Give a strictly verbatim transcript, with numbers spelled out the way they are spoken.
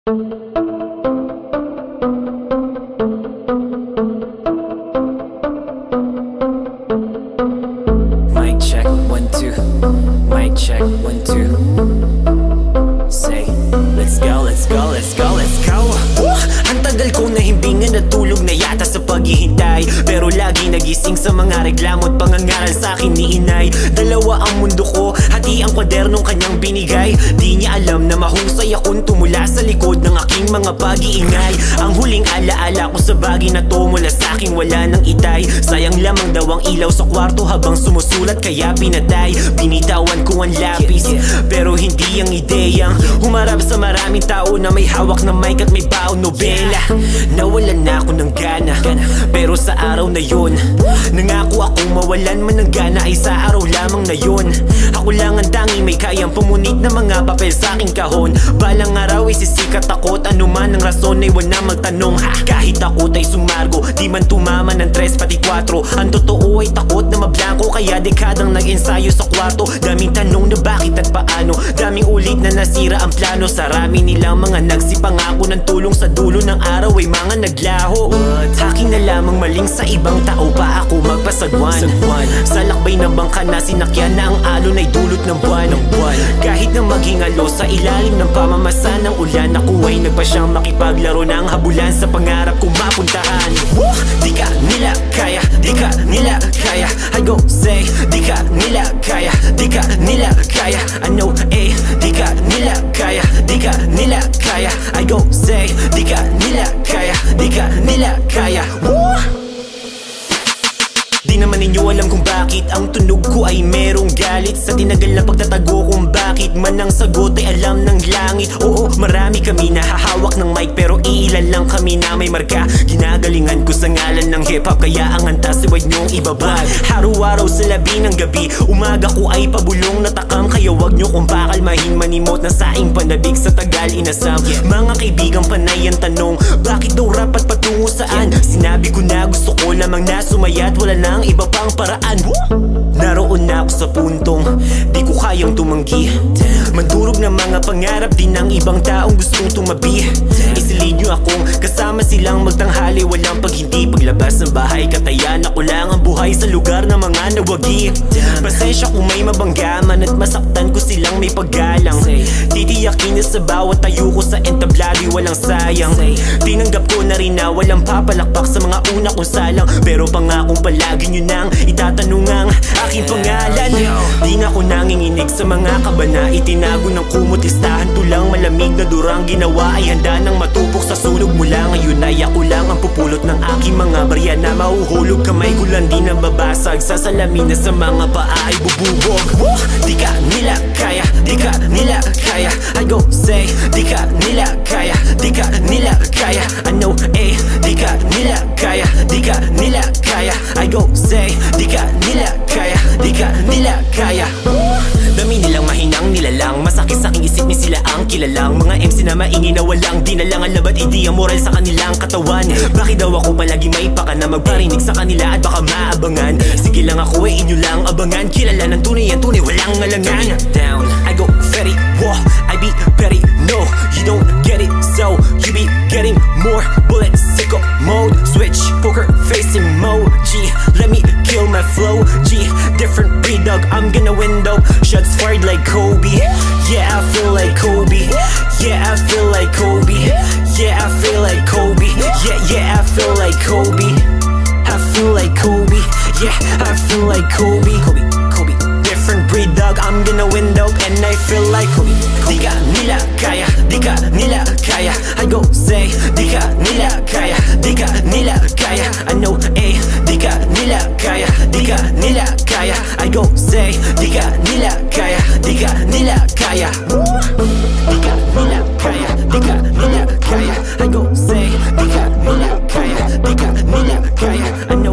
Mic check, one, two. Mic check, one, two. Say, let's go, let's go, let's go, let's go. uh, Ang tagal kong nahimbingan, natulog na yata sa paghihintay, pero lagi nagising sa mga reklamo at pangangaral sa akin ni inay. Dalawa ang mundo ko, hati ang kwadernong kanyang binigay. Di niya alam na mahusay akong tumula sa likod ng aking mga pag-iingay. Ang huling alaala ko sa bagay na to, mula sa aking wala ng itay. Sayang lamang daw ang ilaw sa kwarto habang sumusulat, kaya pinatay. Binitawan ko ang lapis, pero hindi ang ideyang humarap sa maraming tao na may hawak na mic at may baon nobela. Nawalan na ako ng gana, pero sa araw na yun nangako akong mawalan man ng gana ay sa araw lamang na yun. Ako lang ang tanging may kayang pumunit na mga papel sa aking kahon. Balang araw ay sisikat ako at anuman ang rason ay wala magtanong. Ha, kahit takot ay sumargo, di man tumama ng tres pati kwatro. Ang totoo ay takot na mablangko, kaya dekadang nag-ensayo sa kwarto. Daming tanong na bakit at paano, daming ulit na nasira ang plano. Sarami nilang mga nagsipangako ng tulong, sa dulo ng araw ay mga naglaho. Aking na lamang maling sa ibang tao pa ako magpasagwan. Sa lakbay ng bangka na sinakyan na ang alon ay dulot ng buwan. Kahit na maging alo sa ilalim ng pamamasa ng ulan, ako ay nagpa siyang makipaglaro ng habulan sa pangarap kong mapuntahan. Woo! Di ka nila kaya, di ka nila kaya, I go say, di ka nila kaya, di ka nila kaya, I know eh, di ka nila kaya, di ka nila kaya, I go say, di ka nila kaya, di ka nila kaya. Woo! Di naman ninyo alam kung bakit ang tunog ko ay merong galit, sa tinagal na pagtatago kung bakit man ang sagot ay alam ng langit. Oo, marami kami na hahawak ng mic, pero iilan lang kami na may marka. Ginagalingan ko sa ngalan ng hip-hop, kaya ang antas ay huwag nyong ibabag. Araw-araw sa labi ng gabi, umaga ko ay pabulong natakam, kaya wag nyo kong pakalmahin, manimot na saing panabig sa tagal inasam. Mga kaibigang panay ang tanong, bakit daw rap at patungo saan? Sinabi ko na gusto ko lamang na sumayat, wala nang iba pang paraan. Naroon na ako sa puntong di ko kayang tumanggi, mandurog ng mga pangarap din ng ibang taong gustong tumabi. Isilid nyo akong kasama silang magtanghali, walang pag hindi paglabas ng bahay, katayan ako lang ang buhay sa lugar ng mga nawagi. Pasensya kung may mabanggaman at masaktan ko silang may paggalang. Titiyakin na sa bawat tayo ko sa entablado walang sayang. Tinanggap ko na rin na walang papalakpak sa mga una kong salang, pero pangakong palagi nyo nang itatanong ang aking pangalan. Di na ako nanginginig sa mga kaba na itinago ng kumot, listahan tulang malamig na durang ginawa ay handa ng matupok sa sunog mula. Ngayon ay ako lang ang pupulot ng aking mga barya na mahuhulog, kamay ko lang di na babasag sa salamin na sa mga paa ay bububog. Woo! Di ka nila kaya, di ka nila kaya, I go say, di ka nila kaya, di ka nila kaya, I know eh, di ka nila kaya, di ka nila kaya, I go say, di ka nila kaya, di ka nila kaya. Dami nilang mahinang nilalang, masakit sa aking isip ni sila ang kilalang. Mga M C na maingay na walang dinalang, alabat hindi ang moral sa kanilang katawan. Bakit daw ako palagi may paka na magparinig sa kanila at baka maabangan? Sige lang ako eh, inyo lang abangan, kilala ng tunay ang tunay, walang ngalangan. Down, I go very whoa, I be petty, no, you don't get it, so you be getting more bullets, sicko mode, switch, poker facing mode, G, let me kill my flow, G, different breed dog, I'm gonna win though, shots fired like Kobe, yeah I feel like Kobe, yeah I feel like Kobe, yeah I feel like Kobe, yeah yeah I feel like Kobe, I feel like Kobe, yeah I feel like Kobe, Kobe, Kobe, different breed dog, I'm gonna win though, and I feel like Kobe. Di ka nila kaya, di ka nila kaya, I go say, di ka nila kaya, di ka nila kaya, I know eh, di ka nila kaya, di ka nila kaya, I go say, di ka nila kaya, di ka nila kaya. Di ka nila kaya, di ka nila kaya, I go say, di ka nila kaya, di ka nila kaya, I know